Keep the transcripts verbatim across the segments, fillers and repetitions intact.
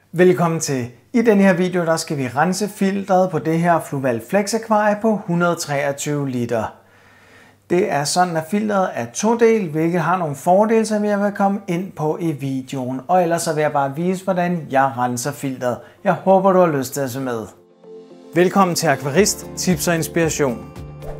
Velkommen til. I denne her video der skal vi rense filteret på det her Fluval Flex akvarie på et hundrede og treogtyve liter. Det er sådan, at filteret er todel, hvilket har nogle fordele, som jeg vil komme ind på i videoen. Og ellers så vil jeg bare vise, hvordan jeg renser filteret. Jeg håber, du har lyst til at se med. Velkommen til Akvarist, tips og inspiration.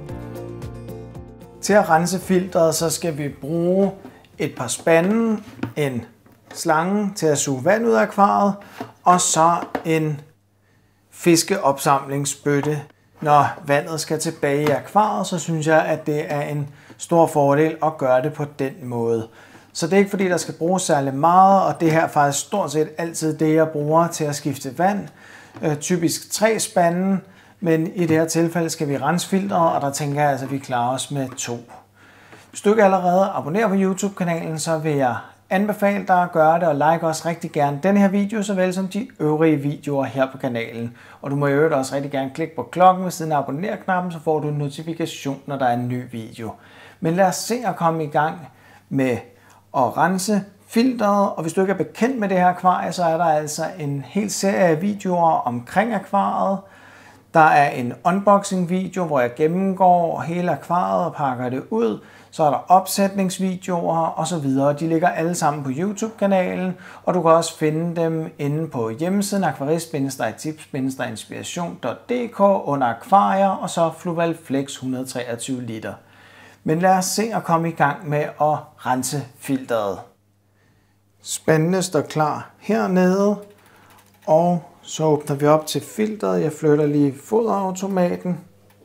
Til at rense filteret, så skal vi bruge et par spande, en slange til at suge vand ud af akvariet, og så en fiskeopsamlingsbøtte. Når vandet skal tilbage i akvariet, så synes jeg, at det er en stor fordel at gøre det på den måde. Så det er ikke fordi, der skal bruges særlig meget, og det her er faktisk stort set altid det, jeg bruger til at skifte vand. Øh, typisk tre spande, men i det her tilfælde skal vi rense filteret, og der tænker jeg altså, at vi klarer os med to. Hvis du ikke allerede abonnerer på YouTube-kanalen, så vil jeg anbefale dig at gøre det, og like også rigtig gerne den her video, såvel som de øvrige videoer her på kanalen. Og du må i øvrigt også rigtig gerne klikke på klokken ved siden af abonner-knappen, så får du en notifikation, når der er en ny video. Men lad os se at komme i gang med at rense filteret, og hvis du ikke er bekendt med det her akvarie, så er der altså en hel serie af videoer omkring akvariet. Der er en unboxing video, hvor jeg gennemgår hele akvariet og pakker det ud. Så er der opsætningsvideoer osv. De ligger alle sammen på YouTube-kanalen, og du kan også finde dem inde på hjemmesiden akvarist bindestreg tips bindestreg inspiration punktum d k under akvarier og så Fluval Flex et hundrede og treogtyve liter. Men lad os se at komme i gang med at rense filteret. Spandene står klar hernede, og så åbner vi op til filteret. Jeg flytter lige foderautomaten.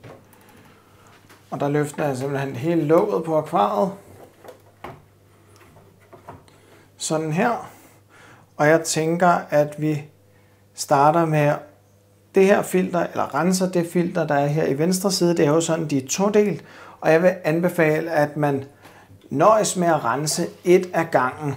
Og der løfter jeg simpelthen hele låget på akvariet. Sådan her. Og jeg tænker, at vi starter med det her filter, eller renser det filter, der er her i venstre side. Det er jo sådan, de er todelt. Og jeg vil anbefale, at man nøjes med at rense et af gangen.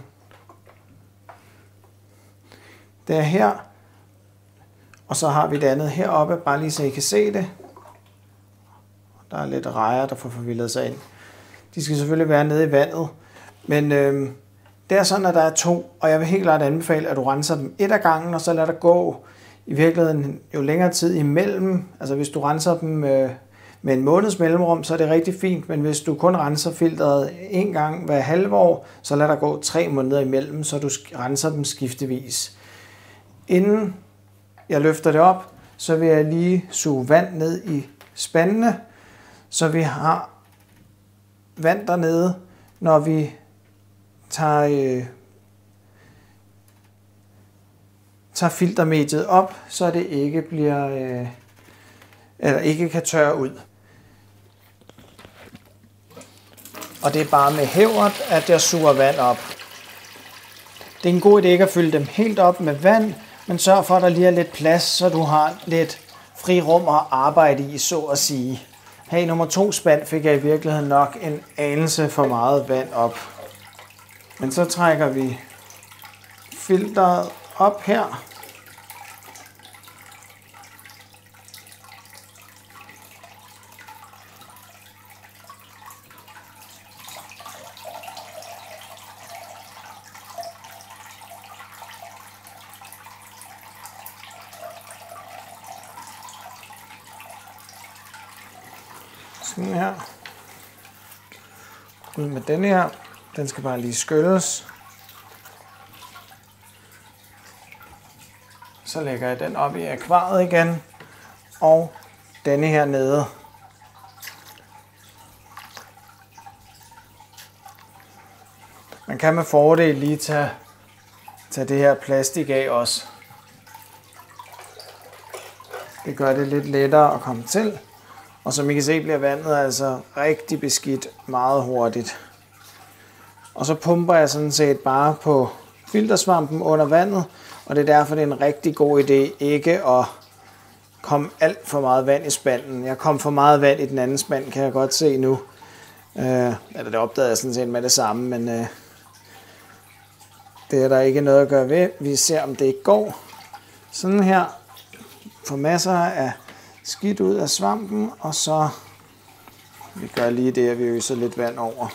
Det er her. Og så har vi det andet heroppe, bare lige så I kan se det. Der er lidt rejer, der får forvildet sig ind. De skal selvfølgelig være nede i vandet. Men øh, det er sådan, at der er to, og jeg vil helt klart anbefale, at du renser dem et af gangen, og så lader det gå i virkeligheden jo længere tid imellem. Altså hvis du renser dem øh, med en måneds mellemrum, så er det rigtig fint, men hvis du kun renser filteret en gang hver halve år, så lader der gå tre måneder imellem, så du renser dem skiftevis. Inden jeg løfter det op, så vil jeg lige suge vand ned i spandene, så vi har vand dernede, når vi tager, øh, tager filtermediet op, så det ikke bliver øh, eller ikke kan tørre ud. Og det er bare med hævert, at jeg suger vand op. Det er en god idé ikke at fylde dem helt op med vand, men sørg for, at der lige er lidt plads, så du har lidt frirum at arbejde i, så at sige. Her i nummer to spand fik jeg i virkeligheden nok en anelse for meget vand op. Men så trækker vi filteret op her. Sådan her. Ud med denne her. Den skal bare lige skylles. Så lægger jeg den op i akvariet igen. Og denne her nede. Man kan med fordel lige tage, tage det her plastik af også. Det gør det lidt lettere at komme til. Og som I kan se, bliver vandet altså rigtig beskidt meget hurtigt. Og så pumper jeg sådan set bare på filtersvampen under vandet, og det er derfor, det er en rigtig god idé ikke at komme alt for meget vand i spanden. Jeg kom for meget vand i den anden spand, kan jeg godt se nu. Øh, eller det opdagede jeg sådan set med det samme, men øh, det er der ikke noget at gøre ved. Vi ser, om det ikke går. Sådan her. Får masser af skidt ud af svampen, og så vi gør lige det, at vi øser lidt vand over.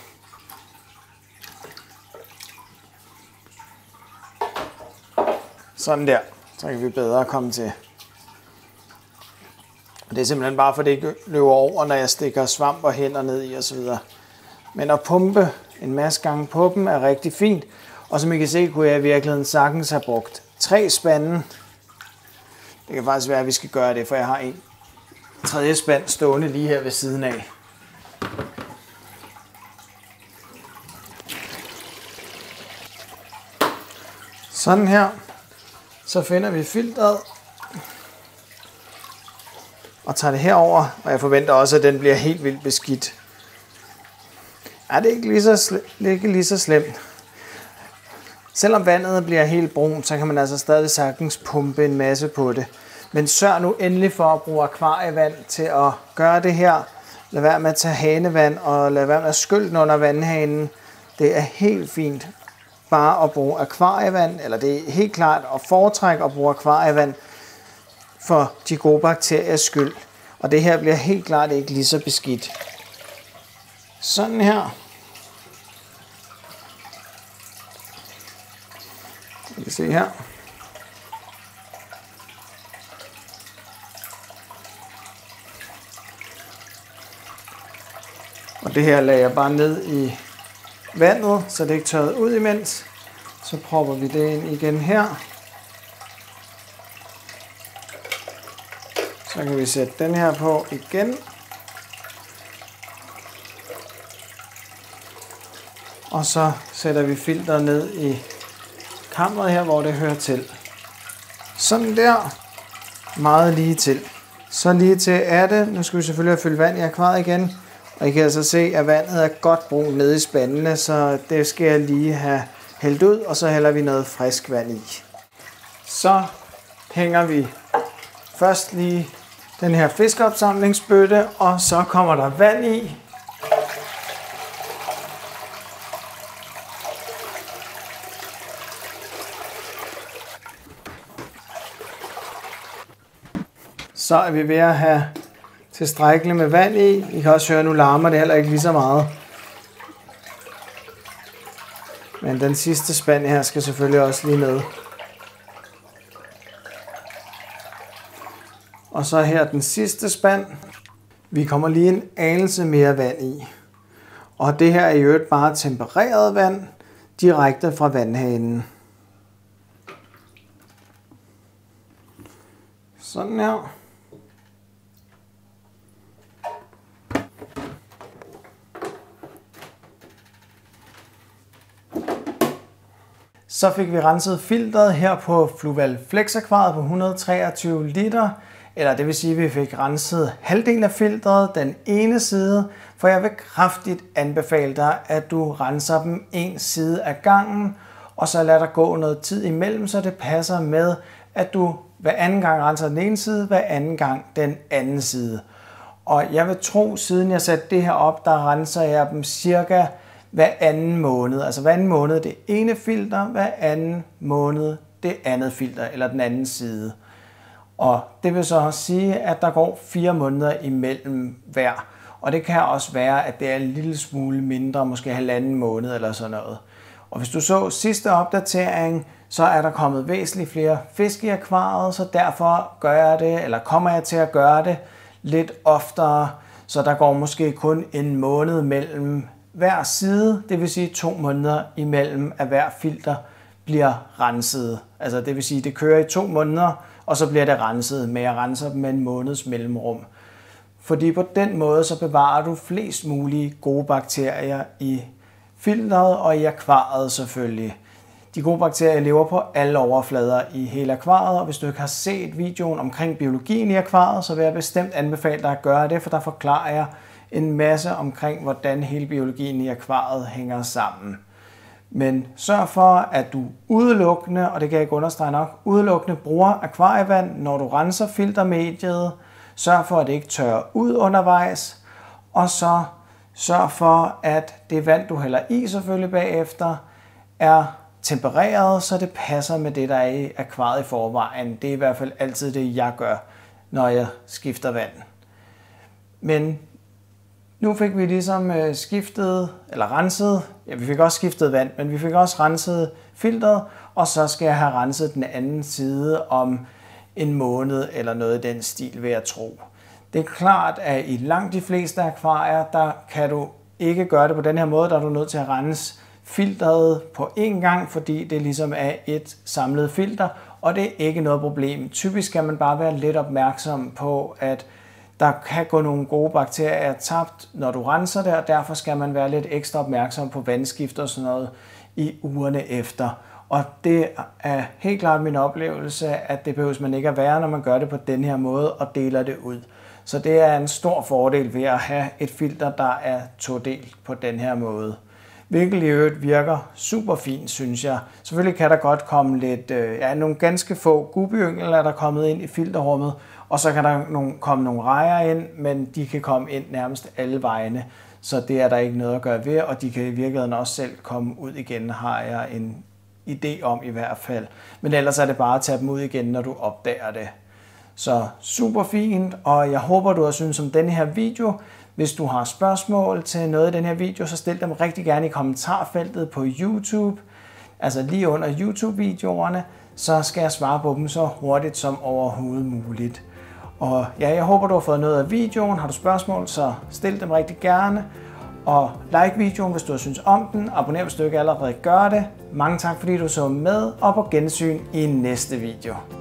Sådan der. Så kan vi bedre komme til. Og det er simpelthen bare, for det ikke løber over, når jeg stikker svamp og hænder ned i osv. Men at pumpe en masse gange på dem er rigtig fint. Og som I kan se, kunne jeg i virkeligheden sagtens have brugt tre spande. Det kan faktisk være, at vi skal gøre det, for jeg har en tredje spand stående lige her ved siden af. Sådan her. Så finder vi filteret og tager det herover, og jeg forventer også, at den bliver helt vildt beskidt. Ja, det er ikke lige så, det er ikke lige så slemt. Selvom vandet bliver helt brunt, så kan man altså stadig sagtens pumpe en masse på det. Men sørg nu endelig for at bruge akvarievand til at gøre det her. Lad være med at tage hanevand, og lad være med at skylde den under vandhanen. Det er helt fint bare at bruge akvarievand, eller det er helt klart at foretrække at bruge akvarievand for de gode bakteriers skyld. Og det her bliver helt klart ikke lige så beskidt. Sådan her. I kan se her. Og det her lagde jeg bare ned i vandet, så det ikke tørrer ud imens. Så propper vi det ind igen her. Så kan vi sætte den her på igen. Og så sætter vi filteret ned i kammeret her, hvor det hører til. Sådan der. Meget lige til. Så lige til er det. Nu skal vi selvfølgelig have fyldt vand i akvariet igen. Og I kan altså se, at vandet er godt brunt nede i spandene, så det skal jeg lige have hældt ud, og så hælder vi noget frisk vand i. Så hænger vi først lige den her fiskeopsamlingsbøtte, og så kommer der vand i. Så er vi ved at have tilstrækkeligt med vand i. I kan også høre, at nu larmer det heller ikke lige så meget. Men den sidste spand her skal selvfølgelig også lige med. Og så her den sidste spand. Vi kommer lige en anelse mere vand i. Og det her er jo bare tempereret vand direkte fra vandhanen. Sådan her. Så fik vi renset filteret her på Fluval Flex akvariet på et hundrede og treogtyve liter. Eller det vil sige, at vi fik renset halvdelen af filteret, den ene side. For jeg vil kraftigt anbefale dig, at du renser dem en side af gangen. Og så lader der gå noget tid imellem, så det passer med, at du hver anden gang renser den ene side, hver anden gang den anden side. Og jeg vil tro, siden jeg satte det her op, der renser jeg dem cirka hver anden måned. Altså hver anden måned det ene filter, hver anden måned det andet filter, eller den anden side. Og det vil så også sige, at der går fire måneder imellem hver. Og det kan også være, at det er en lille smule mindre, måske halvanden måned eller sådan noget. Og hvis du så sidste opdatering, så er der kommet væsentligt flere fisk i akvariet, så derfor gør jeg det, eller kommer jeg til at gøre det lidt oftere. Så der går måske kun en måned mellem hver side, det vil sige to måneder imellem, at hver filter bliver renset. Altså det vil sige, at det kører i to måneder, og så bliver det renset, men jeg renser dem med en måneds mellemrum. Fordi på den måde, så bevarer du flest mulige gode bakterier i filteret og i akvariet selvfølgelig. De gode bakterier lever på alle overflader i hele akvariet, og hvis du ikke har set videoen omkring biologien i akvariet, så vil jeg bestemt anbefale dig at gøre det, for der forklarer jeg en masse omkring, hvordan hele biologien i akvariet hænger sammen. Men sørg for, at du udelukkende, og det kan jeg ikke understrege nok, udelukkende bruger akvarievand, når du renser filtermediet. Sørg for, at det ikke tørrer ud undervejs. Og så sørg for, at det vand, du hælder i selvfølgelig bagefter, er tempereret, så det passer med det, der er i akvariet i forvejen. Det er i hvert fald altid det, jeg gør, når jeg skifter vand. Men nu fik vi ligesom skiftet, eller renset, ja, vi fik også skiftet vand, men vi fik også renset filteret, og så skal jeg have renset den anden side om en måned eller noget i den stil, vil jeg tro. Det er klart, at i langt de fleste akvarier, der kan du ikke gøre det på den her måde, der er du nødt til at rense filteret på én gang, fordi det ligesom er et samlet filter, og det er ikke noget problem. Typisk skal man bare være lidt opmærksom på, at der kan gå nogle gode bakterier tabt, når du renser det, og derfor skal man være lidt ekstra opmærksom på vandskift og sådan noget i ugerne efter. Og det er helt klart min oplevelse, at det behøver man ikke at være, når man gør det på den her måde og deler det ud. Så det er en stor fordel ved at have et filter, der er todelt på den her måde. Hvilket i øvrigt virker super fint, synes jeg. Selvfølgelig kan der godt komme lidt, ja, nogle ganske få gubbeyngel er der kommet ind i filterrummet, og så kan der nogle, komme nogle rejer ind, men de kan komme ind nærmest alle vegne, så det er der ikke noget at gøre ved, og de kan i virkeligheden også selv komme ud igen, har jeg en idé om i hvert fald. Men ellers er det bare at tage dem ud igen, når du opdager det. Så super fint, og jeg håber, du har syntes om denne her video. Hvis du har spørgsmål til noget i den her video, så stil dem rigtig gerne i kommentarfeltet på YouTube. Altså lige under YouTube-videoerne, så skal jeg svare på dem så hurtigt som overhovedet muligt. Og ja, jeg håber, du har fået noget af videoen. Har du spørgsmål, så stil dem rigtig gerne. Og like videoen, hvis du har syntes om den. Abonner, hvis du ikke allerede gør det. Mange tak, fordi du så med, og på gensyn i næste video.